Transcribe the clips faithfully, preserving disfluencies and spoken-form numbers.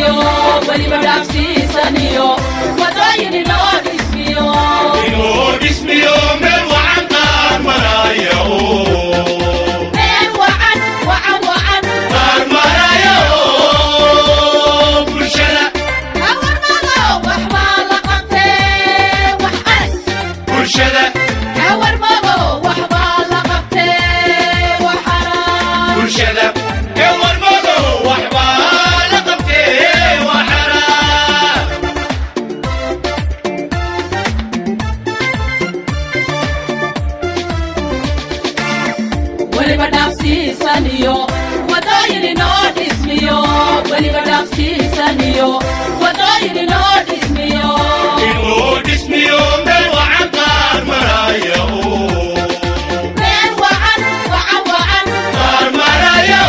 ismiyo wali badafsi saniyo wadayin inoo ismiyo inoo ismiyo meel wacan qaar marayo meel wacan wacan wacan qaar marayo bulshada awarmado waxba la qabtee wax arag bulshada awarmado waxba la qabtee wax arag bulshada awarmado waxba la qabtee wax arag wali badafsi saniyo wadayin inoo ismiyo wali badafsi saniyo wadayin inoo ismiyo inoo ismiyo meel wacan qaar marayo meel wacan wacan wacan qaar marayo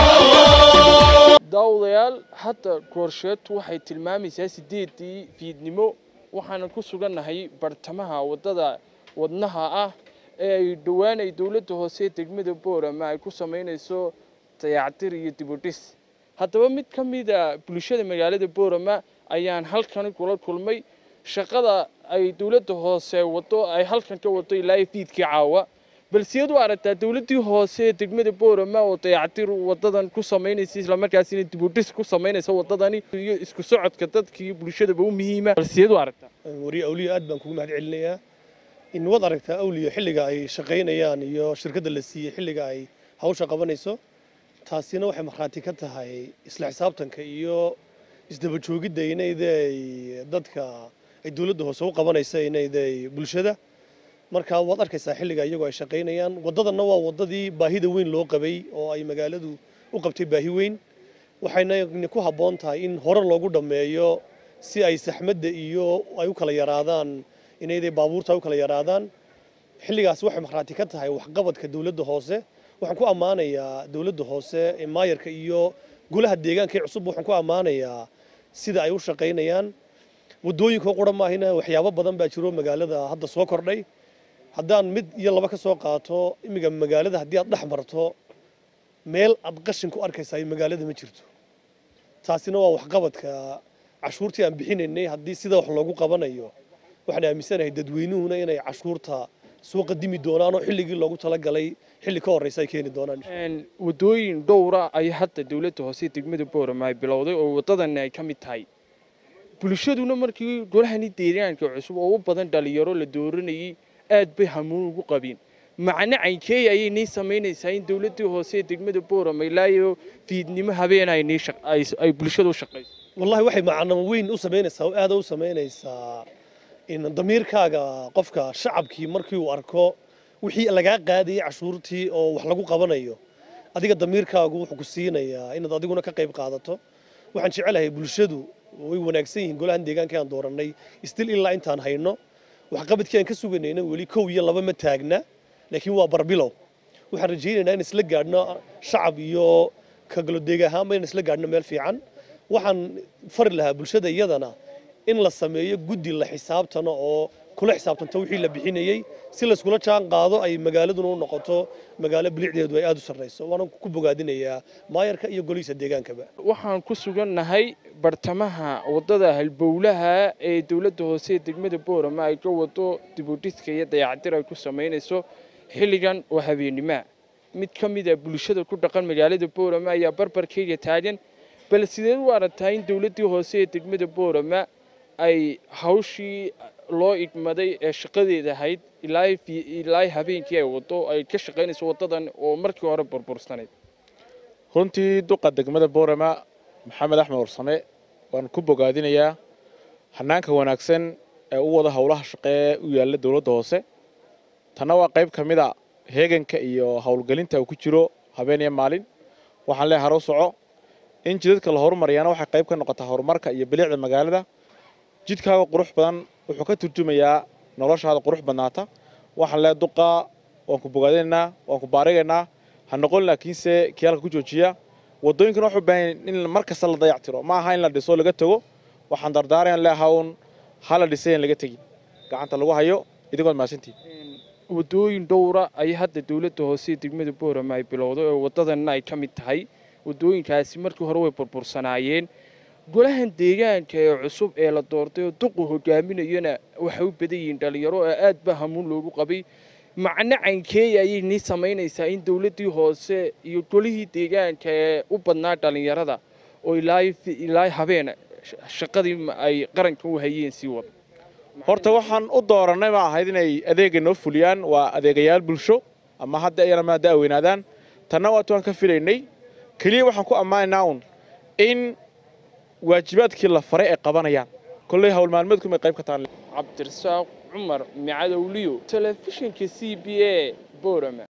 daawadayaal hadda koorsheedtu waxay tilmaamaysaa sideedii fiidnimo waxaana ku sugannahay bartamaha waddada wadnaha ah ee ay dhowaan ay dowladda hoose degmada Boorama ay ku sameynayso dayactir iyo dib u dhis haddaba mid ka mid ah bulshada magaalada Boorama ayaan halkan kula kulmay shaqada ay dowladda hoose wado ay halkan ka wado ilaa fiidkii caawa balse iyadu aragtaa dowladdii hoose degmada Boorama oo dayactir wadadan ku sameynaysa isla markaasina dib u dhis ku sameynaysa wadadani iyo isku socodka dadkii bulshada u muhiima balse iyadu aragtaa wari awliya aad baan kugu mahad celinayaa in wad aragtaa awliya xilliga ay shaqeynayaan iyo shirkadda la siiyay xilliga ay hawsha qabanayso taasina waxay marxaati ka tahay isla xisaabtanka iyo isdaba joogidda inayday dadka ay dowladda hoose u qabanayso inayday bulshada marka wad arkaysaa xilliga iyagu ay shaqeynayaan wadadana waa wadadii baahida weyn loo qabay oo ay magaaladu u qabtay baahi weyn waxayna ku haboon tahay in hore loogu dhameeyo si ay saxmadda iyo ay u kala yaraadaan inayday baabuurta u kala yaraadaan xilligaas waxay marxaati ka tahay waxqabadka dowladda hoose waxaan ku ammaanayaa dowladda hoose ee maayarka iyo golaha deegaanka ee cusub waxaan ku ammaanayaa sida ay u shaqeynayaan wadooyinka qura maahina waxyaabo badan baa jiro magaalada hadda soo kordhay haddaan mid iyo laba ka soo qaato imiga magaalada haddii aad dhex marto meel aad qashin ku arkaysaa magaalada ma jirto taasina waa waxqabadka cashuurtii aan bixinaynay haddii sida wax loogu qabanayo waxaan aaminsanahay dadweynuhuna inay cashuurta soo qadimi doonaan oo xilligii loogu talagalay xilli ka horeysa ay keeni doonaan wadooyin dhowra ay hadda dowladda hoose degmada Boorama ay bilowday oo wadadan ay ka mid tahay bulshaduna markii golahani deegaanka cusub oo u badan dhalinyaro la dooranayay aad bay hamuun ugu qabeen macna caynkay ayay ni sameynaysaa in dowladda hoose degmada Boorama ilaayo fiidnimo habeen ay ni ay bulshadu shaqeyso wallahi waxay macna weyn u sameynaysaa oo aad u sameynaysaa in damiirkaaga qofka shacabkii markii uu arko wixii laga qaadiyay cashuurtii oo wax lagu qabanayo adiga damiirkaagu wuxuu ku siinayaa inaad adiguna ka qayb qaadato waxaan jecelahay bulshadu way wanaagsan yihiin golahan deegaanka aan dooranay istil ilaa intaan hayno wax qabadkii aan ka suganayna wali kow iyo laba ma taagna laakiin waa barbilow waxaan rajaynaynaa in isla gaadhno shacab iyo ka galo deegaanba in isla gaadhno meel fiican waxaan fari lahaa bulshada iyadana in la sameeyo guddi la xisaabtano oo kula xisaabtanto wixii la bixinayay si la iskula jaan qaado ay magaaladuna u noqoto magaalo bilicdeedu ay aad u sarreyso waan ku bogaadinayaa maayarka iyo golihiisa deegaankaba waxaan ku sugannahay bartamaha wadada halbowlaha ee dowladda hoose degmada Boorama ay ka wado dib u dhiska iyo dayactir ay ku sameynayso xilligan oo habeenimo mid ka mid ah bulshada ku dhaqan magaalada Boorama ayaa barbarkayga taagan bal sidee u aragtaa in dowladda hoose degmada Boorama ay hawshii loo igmaday ee shaqadeeda ahayd ilaa ilaa habeenkii ay wado ay ka shaqeynayso wadadan oo markii hore burbursaneed runtii duqa degmada Boorama maxamed axmed warsame waan ku bogaadinayaa hanaanka wanaagsan ee u wada hawlaha shaqee u yaala dowladda hoose tana waa qayb kamid ah heeganka iyo hawlgelinta uu ku jiro habeen iyo maalin waxaan leeyahay haro soco in jidadka la horumariyana waxay qayb ka noqotaa horumarka iyo bilicda magaalada jidkaaga qurux badan wuxuu ka turjumayaa noloshaada qurux badnaata waxaan leeyahay duqa waan ku bogaadinaynaa waan ku baarigaynaa ha noqon laakiinse kiyaalka ku joojiya wadooyinkan wuxuu baahan in markasta la dayactiro ma aha in la dhiso laga tago waxaan dardaarayn leeyahay hala dhisay in laga tagi gacanta lagu hayo idigood maasantii wadooyin dhowra ay hadda dawladda hoose degmada Boorama ay bilowday oo wadadan ay ka mid tahay wadooyinkaasi markii hore way burbursanaayeen golahan deegaanka ee cusub ee la doortay oo duqu hogaaminayana waxay u badan yihiin dhalinyaro oo aad ba hamuun loogu qabay macna caynkeey ayay ni samaynaysaa in dawladdii hoose iyo golihii deegaanka ee u badnaa dhalinyarada oo ilaa ilaa habeen shaqadii ay qaranka u hayeen si wad horta waxaan u dooranay ma ahayd inay adeega noo fuliyaan waa adeegayaal bulsho ama hadda ayana ma daaweynaadaan tanna waa tuan ka filaynay kaliya waxaan ku ammaanaynaa un in waajibaadkii la faray ay qabanayaan kullay hawl maalmeedku may qayb ka tahay cabdirasaaq cumar micadowliyo telefishinka C B A Boorama.